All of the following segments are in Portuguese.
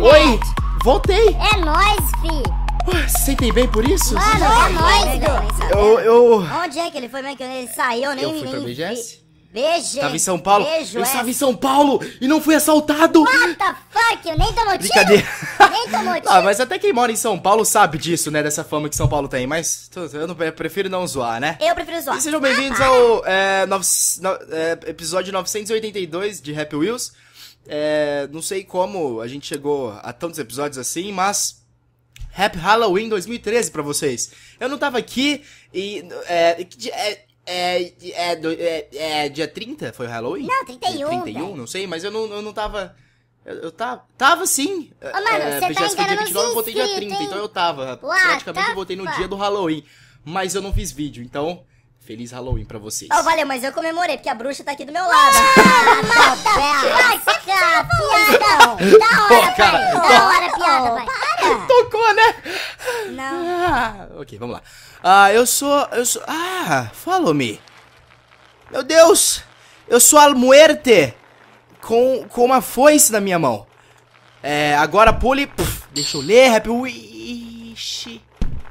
Oi, voltei. É nóis, fi. Se sentem bem por isso? Mano, é nóis, Eu Onde é que ele foi mesmo que ele saiu? Nem fui pra BGS. BG. Tava em São Paulo. Beijo, Eu estava em São Paulo e não fui assaltado. What the fuck? Eu nem tô motivo. Brincadeira. Nem tô motivo. Ah, mas até quem mora em São Paulo sabe disso, né? Dessa fama que São Paulo tem. Mas eu prefiro não zoar, né? Eu prefiro zoar. E sejam bem-vindos ao episódio 982 de Happy Wheels. Não sei como a gente chegou a tantos episódios assim, mas Happy Halloween 2013 pra vocês. Eu não tava aqui e... dia 30 foi o Halloween? Não, 31, 31, velho. não sei, mas eu não tava... Eu tava sim. mano, você tá BGS foi dia 29, eu enganando votei dia os 30, inscritos, então hein? eu tava. What Praticamente the eu votei no fuck? dia do Halloween. Mas eu não fiz vídeo, então... Feliz Halloween pra vocês. Oh, valeu, mas eu comemorei, porque a bruxa tá aqui do meu lado. Vai, piadão. Da Pô, hora, cara, pai. eu tô- Da hora, piada, pai. Para. Tocou, né? Não. Ok, vamos lá. Eu sou... follow me. Meu Deus! Eu sou a muerte com uma foice na minha mão. Agora pule... deixa eu ler, Happy Wish.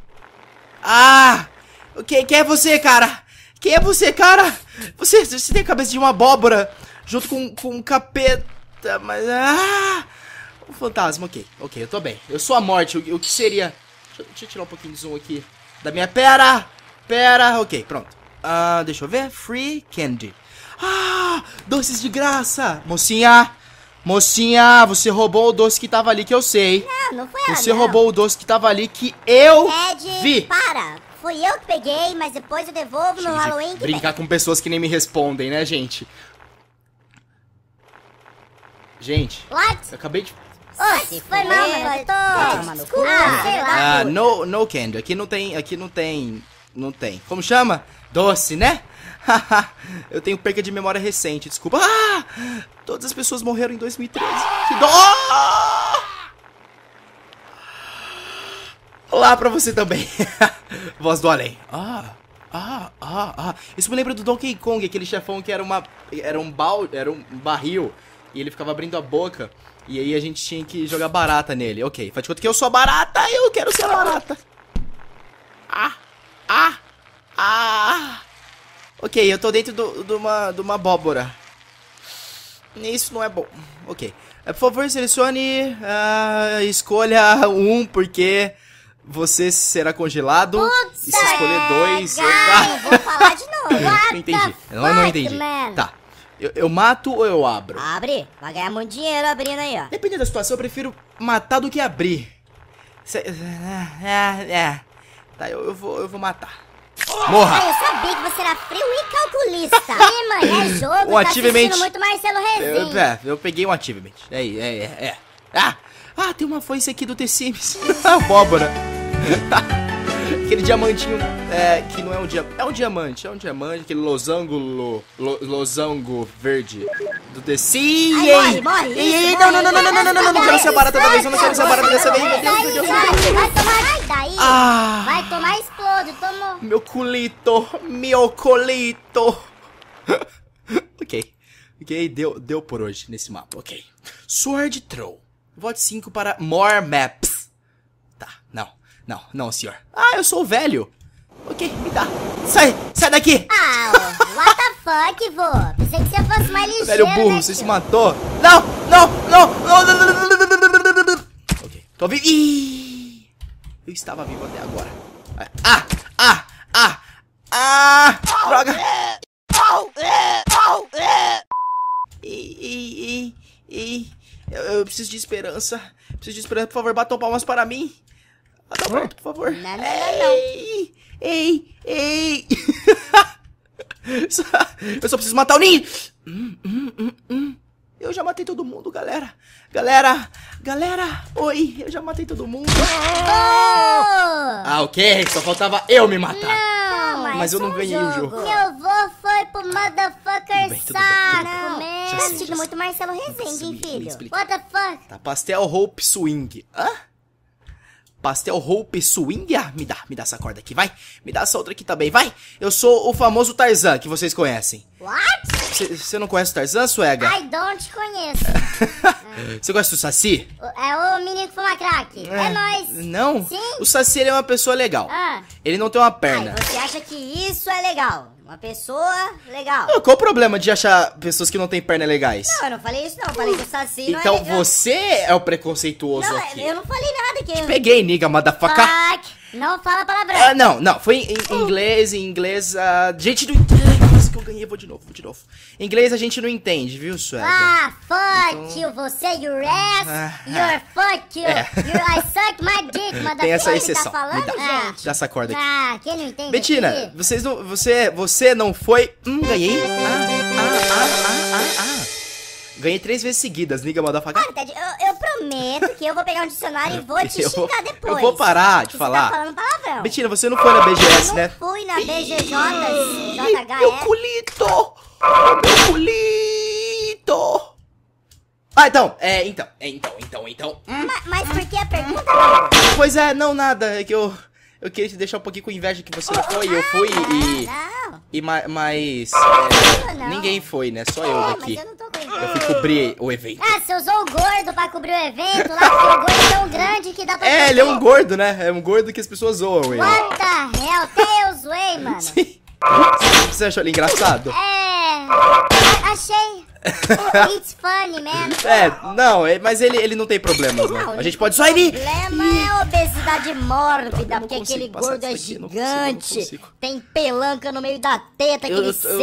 Quem é você, cara? Quem é você, cara? Você tem a cabeça de uma abóbora junto com um capeta, mas... um fantasma, ok, eu tô bem. Eu sou a morte, o que seria... Deixa eu tirar um pouquinho de zoom aqui da minha... Pera, ok, pronto. Deixa eu ver, free candy. Doces de graça. Mocinha, você roubou o doce que tava ali que eu sei. Não foi ela, Você não. roubou o doce que tava ali que eu vi. Para. Fui eu que peguei, mas depois eu devolvo no Halloween que Brincar com pessoas que nem me respondem, né, gente? Gente, vem. What? eu acabei de... Oxe, foi mal, meu pai. Desculpa, sei lá. No candy. Aqui não tem. Como chama? Doce, né? Eu tenho perca de memória recente, desculpa. Todas as pessoas morreram em 2013. Que dó! Olá pra você também. Voz do além. Isso me lembra do Donkey Kong, aquele chefão que era um barril e ele ficava abrindo a boca. E aí a gente tinha que jogar barata nele. Ok, faz de conta que eu sou a barata, eu quero ser a barata. Ok, eu tô dentro de uma abóbora. Isso não é bom. Ok. Por favor, selecione. Escolha um, porque você será congelado. E se escolher dois. Vou falar de novo. What Não entendi. the Não fuck, entendi. man? Tá. Eu mato ou eu abro? Abre. Vai ganhar muito dinheiro abrindo aí, ó. Dependendo da situação, eu prefiro matar do que abrir. Tá, eu vou matar. Morra! Eu sabia que você era frio e calculista. Ih, mãe, é jogo, Um tá achievement. assistindo muito Marcelo Rezende. Eu peguei um achievement. Tem uma foice aqui do The Sims. Abóbora. Aquele diamantinho que não é um diamante. É um diamante, aquele losango verde do The Sims. Morre, Ei, isso, não quero ser barata dessa vez, eu não quero ser barata dessa vez, meu Deus, meu Deus. Vai tomar, sai daí. Vai tomar, explode, tomou. Meu colito. Ok, deu por hoje nesse mapa, ok. Sword Throw. Vote 5 para More Maps. Tá, não, senhor. Eu sou o velho. Ok, me dá. Sai daqui. What the fuck, vô? Pensei que você fosse mais ligeiro, Velho burro, né, você se tio? matou. Ok, tô vivo. Ih, eu estava vivo até agora. Droga. Eu preciso de esperança. Por favor, batam palmas para mim. Batam palmas, por favor. Não. Ei. Eu só preciso matar o ninho. Eu já matei todo mundo, galera. Oi, eu já matei todo mundo. Ok, só faltava eu me matar. Não, Mas eu não ganhei o jogo. Meu vô foi pro motherfucker Tudo bem, tudo bem. saco, man. Já Tá sei, assistindo já muito Marcelo sei. Rezende, hein, Me filho? explica. What the fuck? Tá, Pastel Hope Swing. Pastel Hope Swing? Me dá essa corda aqui, vai. Me dá essa outra aqui também, vai. Eu sou o famoso Tarzan, que vocês conhecem. What? Você não conhece o Tarzan, Suega? I don't conheço. Você gosta do Saci? É o menino que fuma crack. É nóis. Não? Sim. O Saci, ele é uma pessoa legal. Ah. Ele não tem uma perna. Ai, você acha que isso é legal? Uma pessoa legal. Qual o problema de achar pessoas que não têm perna legais? Não, eu não falei isso não. Eu falei que o Saci não é Então legal. você é o preconceituoso Não, aqui. eu não falei nada aqui. Peguei, nigga, motherfucker. Fuck. Não fala palavrão. Não, foi em inglês, a gente não entende. Nossa, que eu ganhei, vou de novo. Em inglês a gente não entende, viu, Suéter? Ah, fuck you, você, your ass, your fuck you, I suck my dick, motherfucker. Tem essa Tá exceção. falando, gente? Dá essa corda aqui. Ah, quem não entende Betina, aqui? você não foi... ganhei. Ganhei 3 vezes seguidas, nigga, motherfucker. Ah, Ted, eu prometo que eu vou pegar um dicionário e vou te xingar depois. Eu vou parar de falar. Você tá falando palavrão. Betina, você não foi na BGS, né? Eu não fui na BGJ, Meu JHS. culito! Meu culito! Então. Mas por que a pergunta, amigo? Pois é, não, nada. É que eu queria te deixar um pouquinho com inveja que você não foi. Eu fui Não. mas Não. ninguém foi, né? Só eu Mas daqui. eu não tô com Eu fui cobrir o evento. Ah, você usou o gordo pra cobrir o evento lá, porque o gordo é tão grande que dá pra... Ele é um gordo, né? É um gordo que as pessoas zoam ele. What the hell? Até eu zoei, mano. Sim. Você achou ele engraçado? Achei. It's funny, man. Mas ele não tem problemas, né? A gente pode só O ele... problema é a obesidade mórbida, Eu não porque consigo aquele passar gordo é disso aqui, eu não gigante. consigo. Tem pelanca no meio da teta, aquele sebo.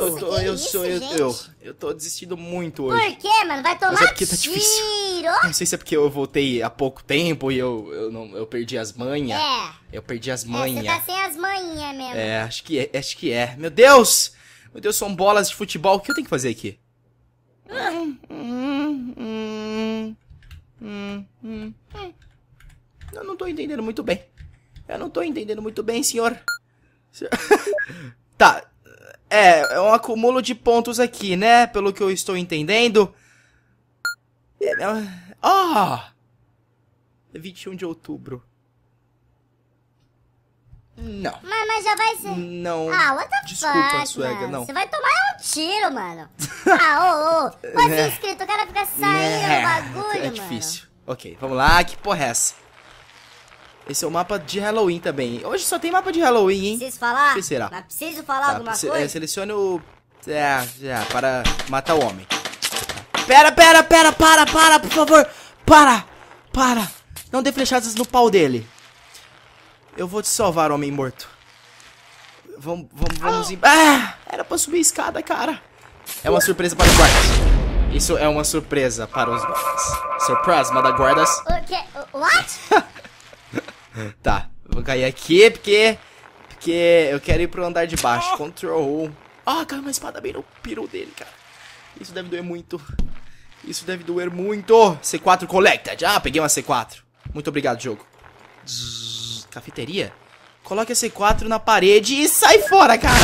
Eu tô desistindo muito hoje. Por quê, mano? Vai tomar porque tá difícil. tiro. Não sei se é porque eu voltei há pouco tempo e eu perdi as manhas. Eu perdi as Você manhas. tá sem as manhinhas mesmo. Acho que é. Meu Deus, são bolas de futebol. O que eu tenho que fazer aqui? Eu não tô entendendo muito bem. Senhor. Tá. É um acúmulo de pontos aqui, né? Pelo que eu estou entendendo. 21 de outubro. Não. Mas já vai ser... Não. What the Desculpa, fuck, Suega, mano? não. Você vai tomar um tiro, mano. Pode ser inscrito, o cara fica saindo no bagulho, É difícil. Ok, vamos lá. Que porra é essa? Esse é o mapa de Halloween também. Hoje só tem mapa de Halloween, hein? Preciso falar? O que será? Mas preciso falar alguma coisa? Selecione o... para matar o homem. Para, por favor. Para. Não dê flechadas no pau dele. Eu vou te salvar, homem morto. Vamos era pra subir a escada, cara. É uma surpresa para os guardas. Isso é uma surpresa para os guardas. Surprise, manda guardas. O quê? What? Tá, vou cair aqui porque eu quero ir pro andar de baixo. Control. Caiu uma espada bem no peru dele, cara. Isso deve doer muito. C4 collected. Peguei uma C4. Muito obrigado, jogo. Cafeteria? Coloque a C4 na parede e sai fora, cara.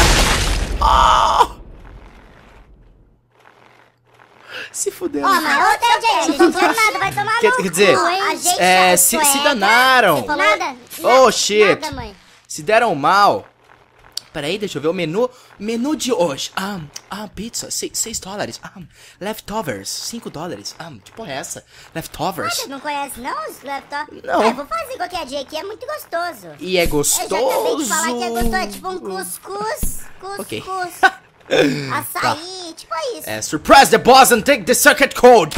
Se fudeu. Mas outra gente, não foi nada, vai tomar Quer no dizer, cu, hein? A gente se sueca. danaram. Você falou nada? Shit. Nada, mãe. Se deram mal. Peraí, deixa eu ver o menu. Menu de hoje. Pizza, $6. Leftovers, $5. Que porra é essa? Leftovers. Você não conhece, não, os laptops? Não. Vou fazer qualquer dia aqui, é muito gostoso. E é Eu gostoso. já acabei de falar que é gostoso, é tipo um cuscuz. Ok. Açaí, tipo isso. Surprise the boss and take the circuit code.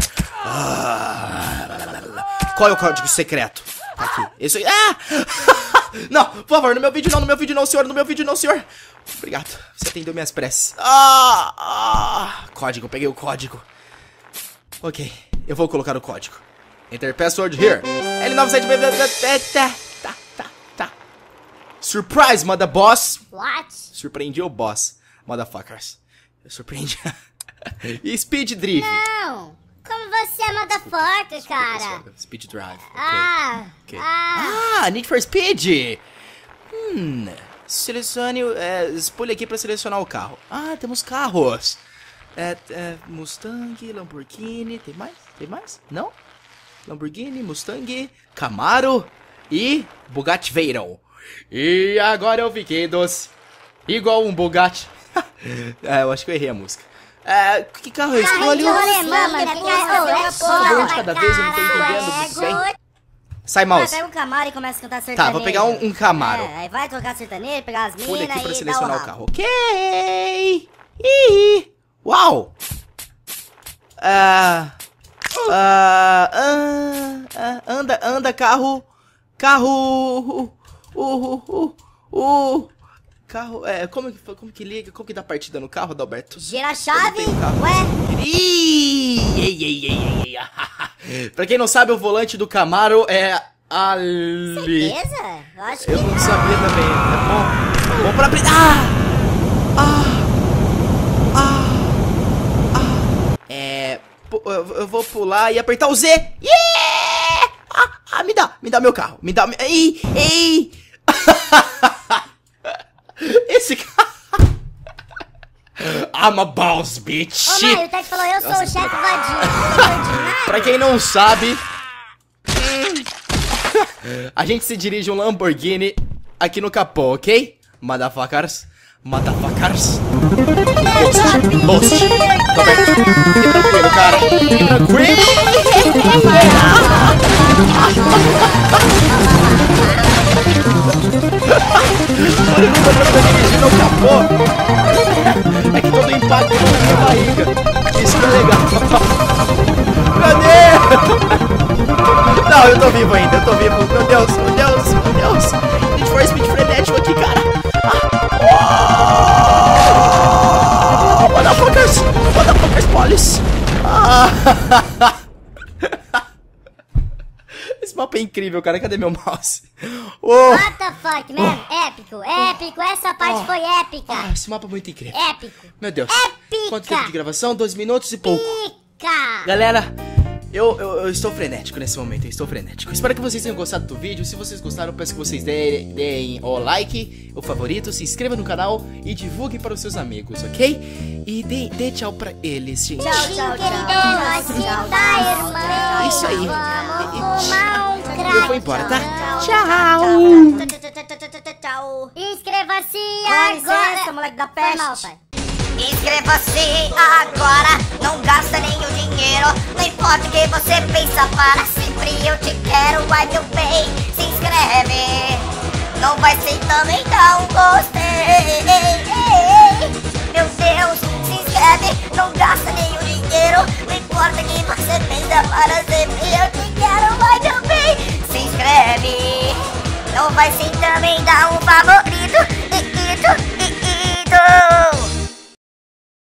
Qual é o código secreto? Aqui. Isso aí. Não, por favor, no meu vídeo não, senhor. Obrigado, você atendeu minhas preces. Código, peguei o código. Ok, eu vou colocar o código. Enter password here. L97. Tá. Surprise, mother boss. What? Surpreendi o boss, motherfuckers. Eu surpreendi. E speed drive. Não, como você é motherfucker, cara. Speed drive. Ok. Need for Speed. Selecione, espolhe aqui pra selecionar o carro. Temos carros. Mustang, Lamborghini, tem mais? Não? Lamborghini, Mustang, Camaro e Bugatti Veyron. E agora eu fiquei doce. Igual um Bugatti. Eu acho que eu errei a música. Que carro eu escolho? um de cada vez, eu não tô entendendo muito bem. Sai, Vai, mouse. pega um Camaro e começa a cantar sertanejo. Tá, vou pegar um Camaro. Aí vai tocar sertanejo, pegar as minas Pule aqui pra e selecionar dar o rabo. carro. Ok. Ih. Uau. Anda, carro. Carro. Carro. Como que liga? Como que dá partida no carro, Adalberto? Gira a chave. Tem um carro. Ué, Ei. Pra quem não sabe, o volante do Camaro é ali. certeza? Eu acho que Eu não não. sabia também. É bom pra aprender. Eu vou pular e apertar o Z. Yeah! Me dá meu carro. Ei. Esse carro. I'm a boss, bitch. Ô, Mário, o Ted falou, eu sou o chefe vadinho. Pra quem não sabe, a gente se dirige um Lamborghini aqui no capô, ok? Motherfuckers. Post. Roberto, fique tranquilo, cara. Fique tranquilo. Dirigindo o capô. É que todo impacto na minha barriga. Isso que é legal. Cadê? Não, eu tô vivo ainda, eu tô vivo. Meu Deus. Need for Speed frenético aqui, cara. Motherfuckers, police. Esse mapa é incrível, cara. Cadê meu mouse? What the fuck, man? Épico. Essa parte foi épica. Esse mapa é muito incrível. Épico. Meu Deus. Épica. Quanto tempo de gravação? 2 minutos e pouco. Pica. Galera, eu estou frenético nesse momento, Espero que vocês tenham gostado do vídeo. Se vocês gostaram, peço que vocês deem o like, o favorito, se inscrevam no canal e divulguem para os seus amigos, ok? E dê tchau pra eles, gente. Tchau, tá, irmão. Isso aí. Vamos fumar um crack. Eu vou embora, tá? Tchau. Inscreva-se agora. Moleque da peste. Inscreva-se agora, não gasta nenhum dinheiro. Não importa o que você pensa, para sempre eu te quero. Ai meu bem, se inscreve. Não vai ser também dar um gostei. Meu Deus, se inscreve, não gasta nenhum dinheiro. Não importa o que você pensa, para sempre eu te quero. Ai meu bem, se inscreve. Não vai ser também dar um favorito.